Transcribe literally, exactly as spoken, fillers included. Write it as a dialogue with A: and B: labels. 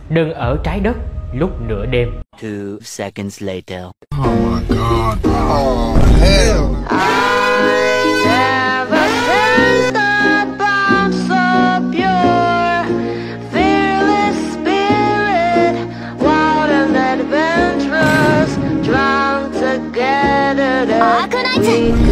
A: đừng ở trái đất lúc nửa đêm.
B: Two seconds later.
C: Oh my God. Oh hell.
D: I never sensed a bomb so pure, fearless spirit, wild and adventurous, drawn together. Arknight.